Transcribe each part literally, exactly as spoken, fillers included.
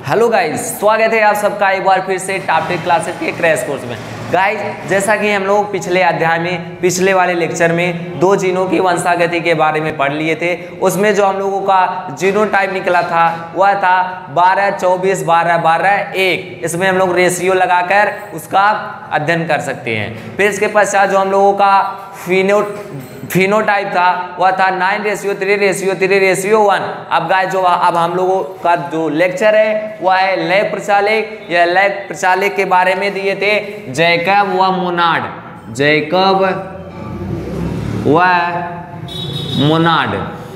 Hello guys, स्वागत है आप सबका एक बार फिर से टॉप टेन क्लासेस के क्रैश कोर्स में। गाइस, जैसा कि हम लोग पिछले अध्याय में पिछले वाले लेक्चर में दो जीनों की वंशागति के बारे में पढ़ लिए थे। उसमें जो हम लोगों का जीनोटाइप निकला था वह था बारह चौबीस बारह बारह एक। इसमें हम लोग रेशियो लगाकर उसका अध्ययन कर सकते हैं। फिर इसके पश्चात जो हम लोगों का फिनो फिनोटाइप था वह था nine ratio three ratio three ratio one. अब गाइस, जो अब हम लोगों का जो लेक्चर है वह है लैक प्रचालक। यह लैक प्रचालक के बारे में दिए थे जैकब व मोनाड। जैकब व मोनाड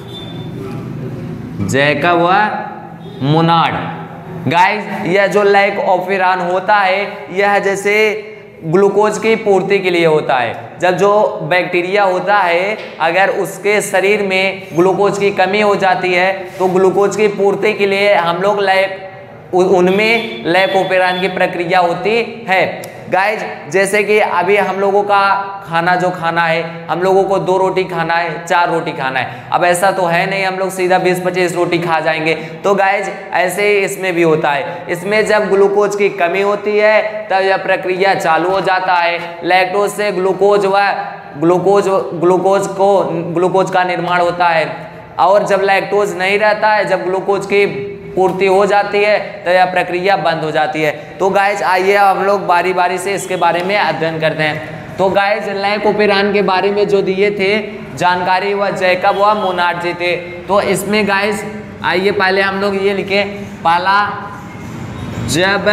जैकब व मोनाड गाइस, यह जो लैक ऑफिरान होता है यह जैसे ग्लूकोज की पूर्ति के लिए होता है। जब जो बैक्टीरिया होता है अगर उसके शरीर में ग्लूकोज की कमी हो जाती है तो ग्लूकोज की पूर्ति के लिए हम लोग लैक उनमें लैकोपेरान की प्रक्रिया होती है। गाइज, जैसे कि अभी हम लोगों का खाना जो खाना है, हम लोगों को दो रोटी खाना है, चार रोटी खाना है। अब ऐसा तो है नहीं हम लोग सीधा बीस पच्चीस रोटी खा जाएंगे। तो गाइज, ऐसे ही इसमें भी होता है। इसमें जब ग्लूकोज की कमी होती है तब यह प्रक्रिया चालू हो जाता है। लैक्टोज से ग्लूकोज व ग्लूकोज ग्लूकोज को ग्लूकोज का निर्माण होता है। और जब लैक्टोज नहीं रहता है, जब ग्लूकोज की पूर्ति हो जाती है तो यह प्रक्रिया बंद हो जाती है। तो गाइज, आइए हम लोग बारी बारी से इसके बारे में अध्ययन करते हैं। तो गाइज, लैकोपेरान के बारे में जो दिए थे जानकारी वह जैकब व मोनाड जी थे। तो इसमें गाइज आइए पहले हम लोग ये लिखे, पहला जब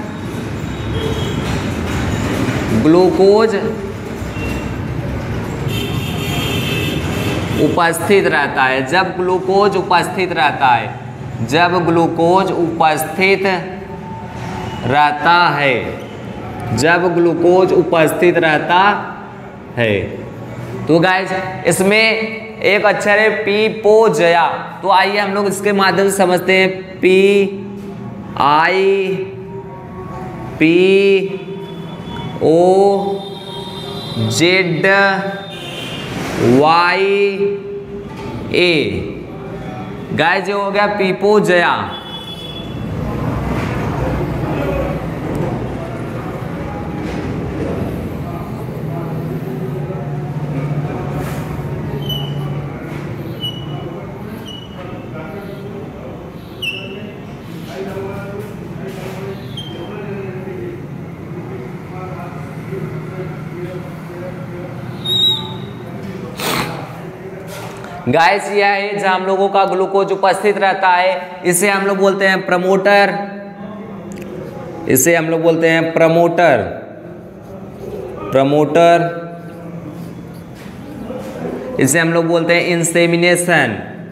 ग्लूकोज उपस्थित रहता है जब ग्लूकोज उपस्थित रहता है जब ग्लूकोज उपस्थित रहता है जब ग्लूकोज उपस्थित रहता है तो गाइस, इसमें एक अक्षर है पी पो जया। तो आइए हम लोग इसके माध्यम से समझते हैं। P I P O Z Y A. Guys, जो हो गया पीपो जया। गाइस, यह है जहाँ हम लोगों का ग्लूकोज उपस्थित रहता है, इसे हम लोग बोलते हैं प्रमोटर। इसे हम लोग बोलते हैं प्रमोटर प्रमोटर इसे हम लोग बोलते हैं इंसेमिनेशन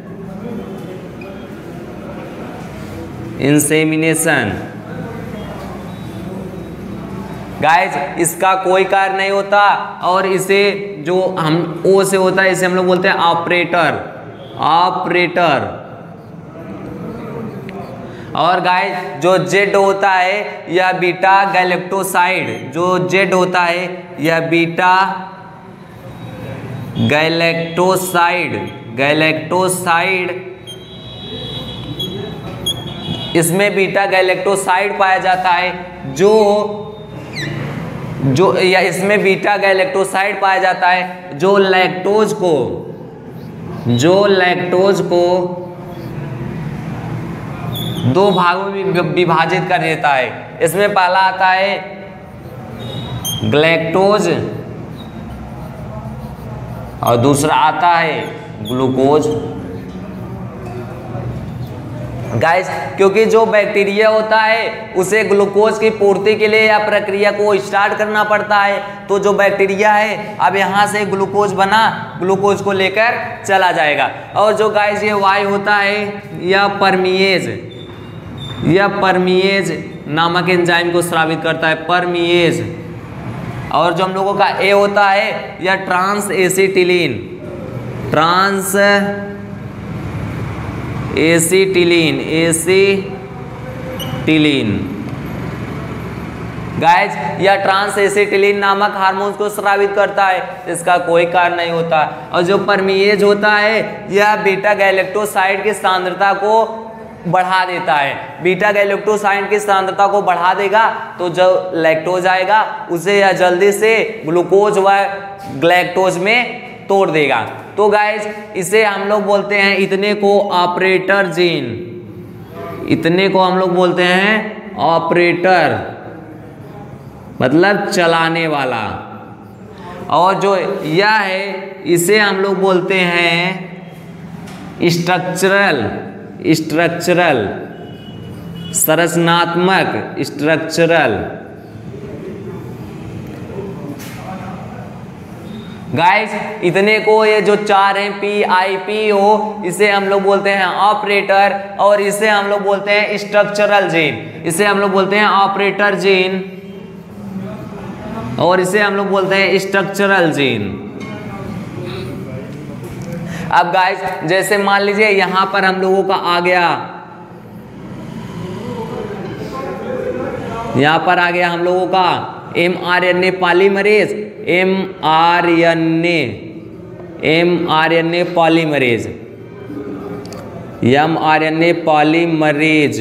इंसेमिनेशन गाइज, इसका कोई कार्य नहीं होता। और इसे जो हम ओ से होता है इसे हम लोग बोलते हैं ऑपरेटर ऑपरेटर और गाइज, जो जेड होता है यह बीटा गैलेक्टोसाइड। जो जेड होता है यह बीटा गैलेक्टोसाइड गैलेक्टोसाइड इसमें बीटा गैलेक्टोसाइड पाया जाता है। जो जो या इसमें बीटा गैलेक्टोसाइड पाया जाता है जो लैक्टोज को जो लैक्टोज को दो भागों में विभाजित कर देता है। इसमें पहला आता है ग्लैक्टोज और दूसरा आता है ग्लूकोज। गाइस, क्योंकि जो बैक्टीरिया होता है उसे ग्लूकोज की पूर्ति के लिए या प्रक्रिया को स्टार्ट करना पड़ता है। तो जो बैक्टीरिया है अब यहाँ से ग्लूकोज बना, ग्लूकोज को लेकर चला जाएगा। और जो गाइस ये वाई होता है यह परमीएज यह परमीएज नामक एंजाइम को स्रावित करता है, परमीएज। और जो हम लोगों का ए होता है यह trans acetylene trans acetylene acetylene guys, यह ट्रांस एसिटिलीन नामक हार्मोन को स्रावित करता है, इसका कोई कार्य नहीं होता। और जो परमीएज होता है यह बीटा गैलेक्टोसाइड की सांद्रता को बढ़ा देता है। बीटा गैलेक्टोसाइड की सांद्रता को बढ़ा देगा तो जो लैक्टोज आएगा उसे यह जल्दी से ग्लूकोज व ग्लैक्टोज में तोड़ देगा। तो गाइज इसे हम लोग बोलते हैं, इतने को ऑपरेटर जीन, इतने को हम लोग बोलते हैं ऑपरेटर, मतलब चलाने वाला। और जो यह है इसे हम लोग बोलते हैं स्ट्रक्चरल, स्ट्रक्चरल संरचनात्मक, स्ट्रक्चरल। गाइस इतने को ये जो चार हैं पी आई पी ओ, इसे हम लोग बोलते हैं ऑपरेटर, और इसे हम लोग बोलते हैं स्ट्रक्चरल जीन, इसे हम लोग बोलते हैं ऑपरेटर जीन, और इसे हम लोग बोलते हैं स्ट्रक्चरल जीन। अब गाइस जैसे मान लीजिए यहां पर हम लोगों का आ गया, यहां पर आ गया हम लोगों का M R N A polymerase, M R N A, M R N A polymerase, M R N A polymerase.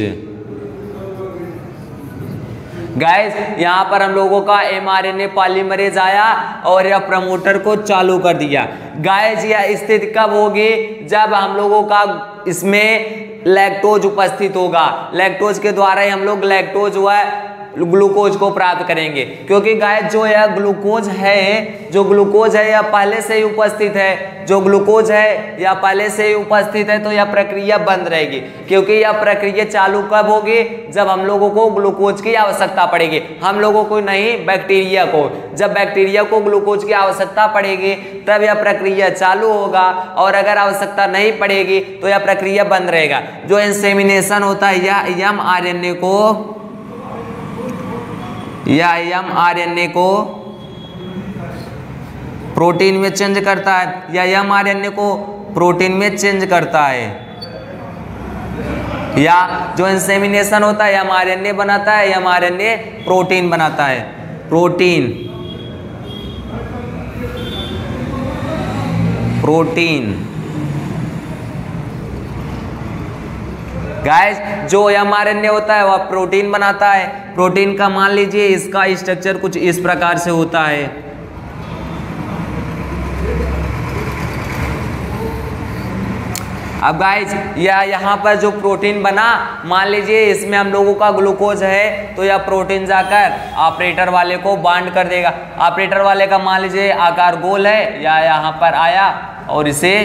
Guys यहाँ पर हम लोगों का M R N A polymerase आया और यह प्रमोटर को चालू कर दिया। गाइस यह स्थिति कब होगी? जब हम लोगों का इसमें लैक्टोज उपस्थित होगा, लैक्टोज के द्वारा ही हम लोग लैक्टोज व ग्लूकोज को प्राप्त करेंगे, क्योंकि गाइस जो यह ग्लूकोज है, जो ग्लूकोज है यह पहले से ही उपस्थित है, जो ग्लूकोज है यह पहले से ही उपस्थित है, तो यह प्रक्रिया बंद रहेगी, क्योंकि यह प्रक्रिया चालू कब होगी? जब हम लोगों को ग्लूकोज की आवश्यकता पड़ेगी, हम लोगों को नहीं, बैक्टीरिया को। जब बैक्टीरिया को ग्लूकोज की आवश्यकता पड़ेगी तब यह प्रक्रिया चालू होगा, और अगर आवश्यकता नहीं पड़ेगी तो यह प्रक्रिया बंद रहेगा। जो इंसेमिनेशन होता है यह एम आर एन ए को, या एम आर एन ए को प्रोटीन में चेंज करता है, या एम आर एन ए को प्रोटीन में चेंज करता है, या जो इंसेमिनेशन होता है एम आर एन ए बनाता है, M R N A protein बनाता है, प्रोटीन, प्रोटीन। गाइस जो एम आर एन ए होता है वह प्रोटीन बनाता है। प्रोटीन का मान लीजिए इसका स्ट्रक्चर कुछ इस प्रकार से होता है। अब गाइस यह यहाँ पर जो प्रोटीन बना, मान लीजिए इसमें हम लोगों का ग्लूकोज है, तो यह प्रोटीन जाकर ऑपरेटर वाले को बांड कर देगा। ऑपरेटर वाले का मान लीजिए आकार गोल है, या यहाँ पर आया और इसे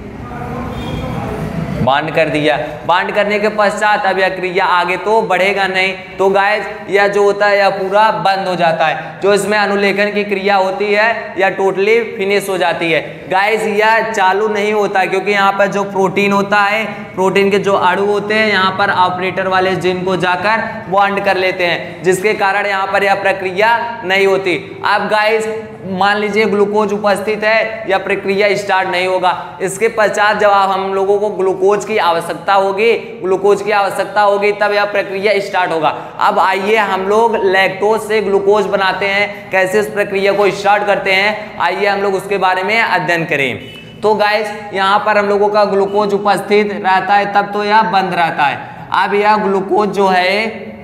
बांड कर दिया। बांड करने के पश्चात अब यह क्रिया आगे तो बढ़ेगा नहीं, तो गाइस यह जो होता है यह पूरा बंद हो जाता है। जो इसमें अनुलेखन की क्रिया होती है यह टोटली फिनिश हो जाती है। गाइस यह चालू नहीं होता, क्योंकि यहाँ पर जो प्रोटीन होता है, प्रोटीन के जो अणु होते हैं यहाँ पर ऑपरेटर वाले जीन को जाकर बॉन्ड कर लेते हैं, जिसके कारण यहाँ पर यह प्रक्रिया नहीं होती। अब गाइस मान लीजिए ग्लूकोज उपस्थित है, यह प्रक्रिया स्टार्ट नहीं होगा। इसके पश्चात जब हम लोगों को ग्लूकोज की आवश्यकता होगी, ग्लूकोज की आवश्यकता होगी तब यह प्रक्रिया स्टार्ट होगा। अब आइए हम लोग लैक्टोज से ग्लूकोज बनाते हैं, कैसे इस प्रक्रिया को स्टार्ट करते हैं, आइए हम लोग उसके बारे में अध्ययन करें। तो गाइस यहाँ पर हम लोगों का ग्लूकोज उपस्थित रहता है तब तो यह बंद रहता है। अब यह ग्लूकोज जो है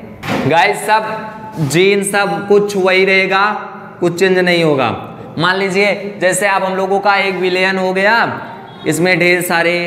गाइस सब जीन सब कुछ वही रहेगा, कुछ चेंज नहीं होगा। मान लीजिए जैसे अब हम लोगों का एक विलयन हो गया, इसमें ढेर सारे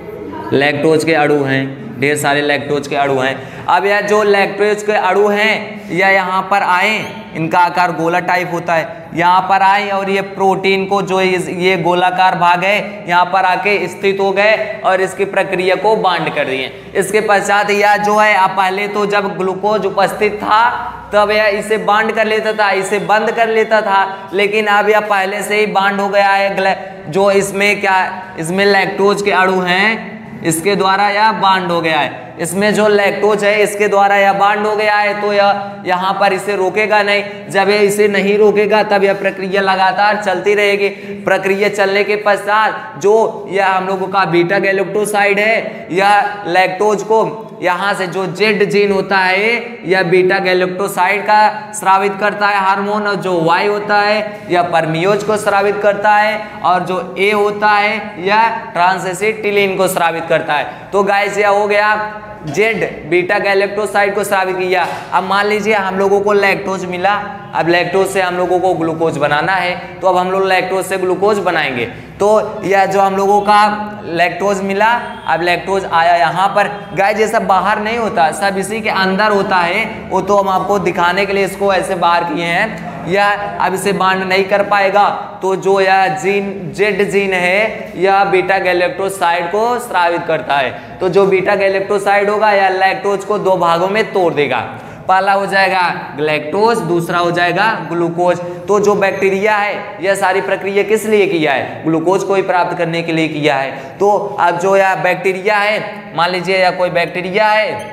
लैक्टोज के अणु हैं, ढेर सारे लैक्टोज के अणु हैं। अब यह जो लैक्टोज के अणु हैं यह यहाँ पर आए, इनका आकार गोला टाइप होता है, यहाँ पर आए और ये प्रोटीन को जो ये गोलाकार भाग है यहाँ पर आके स्थित हो गए और इसकी प्रक्रिया को बांड कर दिए। इसके पश्चात यह जो है अब पहले तो जब ग्लूकोज उपस्थित था तब यह इसे बांड कर लेता था, इसे बंद कर लेता था, लेकिन अब यह पहले से ही बांड हो गया है। जो इसमें क्या, इसमें लैक्टोज के अणु हैं, इसके द्वारा यह बांड हो गया है। इसमें जो लैक्टोज है इसके द्वारा यह बांड हो गया है, तो यह यहाँ पर इसे रोकेगा नहीं। जब यह इसे नहीं रोकेगा तब यह प्रक्रिया लगातार चलती रहेगी। प्रक्रिया चलने के पश्चात जो यह हम लोगों का बीटा गैलेक्टोसाइड है, यह लैक्टोज को यहाँ से जो जेड जीन होता है यह बीटा गैलेक्टोसाइड का स्रावित करता है हार्मोन, और जो वाई होता है यह परमियोज को स्रावित करता है, और जो ए होता है यह ट्रांसएसिटिलीन को स्रावित करता है। तो गाइस यह हो गया जेड बीटा गैलेक्टोसाइड को स्रावित किया। अब मान लीजिए हम लोगों को लैक्टोज मिला, अब लैक्टोज से हम लोगों को ग्लूकोज बनाना है, तो अब हम लोग लैक्टोज से ग्लूकोज बनाएंगे। तो यह जो हम लोगों का लैक्टोज मिला, अब लैक्टोज आया यहाँ पर। गाइस ये सब बाहर नहीं होता, सब इसी के अंदर होता है। वो तो हम आपको दिखाने के लिए इसको ऐसे बाहर किए हैं। यह अब इसे बांड नहीं कर पाएगा, तो जो यह जीन जेड जीन है यह बीटा गैलेक्टोसाइड को स्रावित करता है। तो जो बीटा गैलेक्टोसाइड होगा यह लैक्टोज को दो भागों में तोड़ देगा। पहला हो जाएगा ग्लैक्टोज, दूसरा हो जाएगा ग्लूकोज। तो जो बैक्टीरिया है यह सारी प्रक्रिया किस लिए किया है? ग्लूकोज को ही प्राप्त करने के लिए किया है। तो अब जो यह बैक्टीरिया है, मान लीजिए यह कोई बैक्टीरिया है,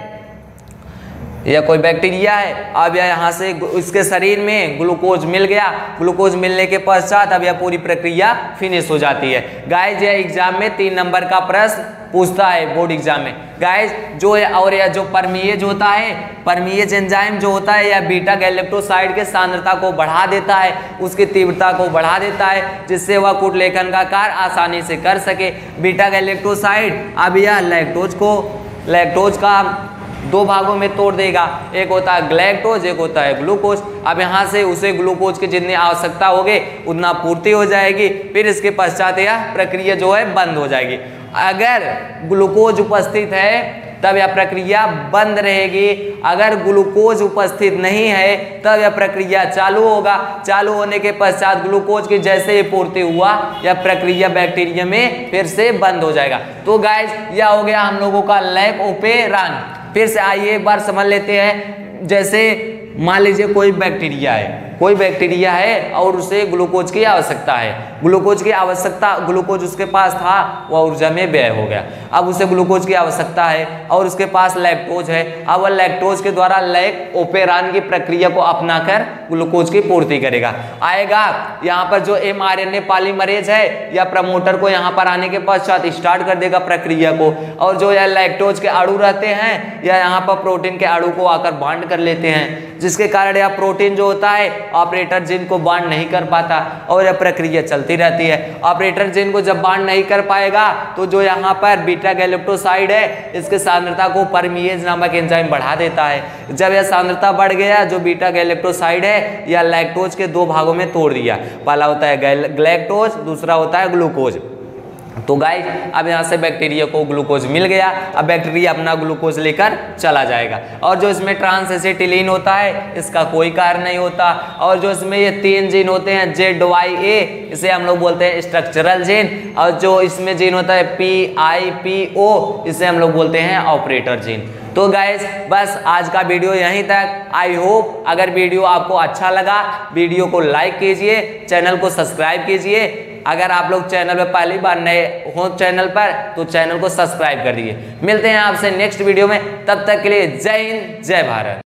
यह कोई बैक्टीरिया है, अब यह यहाँ से इसके शरीर में ग्लूकोज मिल गया। ग्लूकोज मिलने के पश्चात अब यह पूरी प्रक्रिया फिनिश हो जाती है। गाइस यह एग्जाम में तीन नंबर का प्रश्न पूछता है बोर्ड एग्जाम में। गाइस जो है और यह जो परमीएज होता है, परमीएज एंजाइम जो होता है यह बीटा गैलेक्टोसाइड के सांद्रता को बढ़ा देता है, उसकी तीव्रता को बढ़ा देता है, जिससे वह कूट लेखन का कार्य आसानी से कर सके। बीटा गैलेक्टोसाइड अब यह लैक्टोज को लैक्टोज का दो भागों में तोड़ देगा, एक होता है ग्लैक्टोज, एक होता है ग्लूकोज। अब यहाँ से उसे ग्लूकोज की जितनी आवश्यकता होगी उतना पूर्ति हो जाएगी, फिर इसके पश्चात यह प्रक्रिया जो है बंद हो जाएगी। अगर ग्लूकोज उपस्थित है तब यह प्रक्रिया बंद रहेगी, अगर ग्लूकोज उपस्थित नहीं है तब यह प्रक्रिया चालू होगा। चालू होने के पश्चात ग्लूकोज की जैसे ही पूर्ति हुआ यह प्रक्रिया बैक्टीरिया में फिर से बंद हो जाएगा। तो गाइस यह हो गया हम लोगों का लैक ओपेरान। फिर से आइए एक बार समझ लेते हैं। जैसे मान लीजिए कोई बैक्टीरिया है, कोई बैक्टीरिया है और उसे ग्लूकोज की आवश्यकता है। ग्लूकोज की आवश्यकता, ग्लूकोज उसके पास था वह ऊर्जा में व्यय हो गया, अब उसे ग्लूकोज की आवश्यकता है और उसके पास लैक्टोज है। अब वह लैक्टोज के द्वारा लैक ओपेरान की प्रक्रिया को अपनाकर ग्लूकोज की पूर्ति करेगा। आएगा यहाँ पर जो M R N A polymerase है या प्रमोटर को यहाँ पर आने के पश्चात स्टार्ट कर देगा प्रक्रिया को, और जो यह लैक्टोज के अणु रहते हैं या यहाँ पर प्रोटीन के अणु को आकर बांड कर लेते हैं, जिसके कारण यह प्रोटीन जो होता है ऑपरेटर जीन को बांड नहीं कर पाता और यह प्रक्रिया चलती रहती है। ऑपरेटर जीन को जब बांड नहीं कर पाएगा तो जो यहाँ पर बीटा गैलेक्टोसाइड है इसके सांद्रता को परमीएज नामक एंजाइम बढ़ा देता है। जब यह सांद्रता बढ़ गया, जो बीटा गैलेक्टोसाइड है या लैक्टोज के दो भागों में तोड़ दिया। पहला होता है ग्लैक्टोज, दूसरा होता है ग्लूकोज। तो गाइस अब यहाँ से बैक्टीरिया को ग्लूकोज मिल गया, अब बैक्टीरिया अपना ग्लूकोज लेकर चला जाएगा। और जो इसमें ट्रांस एसिटिलीन होता है इसका कोई कार्य नहीं होता। और जो इसमें ये तीन जीन होते हैं जेड वाई ए, इसे हम लोग बोलते हैं स्ट्रक्चरल जीन, और जो इसमें जीन होता है पी आई पी ओ, इसे हम लोग बोलते हैं ऑपरेटर जीन। तो गाइस बस आज का वीडियो यहीं तक। आई होप अगर वीडियो आपको अच्छा लगा, वीडियो को लाइक कीजिए, चैनल को सब्सक्राइब कीजिए। अगर आप लोग चैनल पर पहली बार नए हो चैनल पर तो चैनल को सब्सक्राइब कर दीजिए। मिलते हैं आपसे नेक्स्ट वीडियो में, तब तक के लिए जय हिंद जय भारत।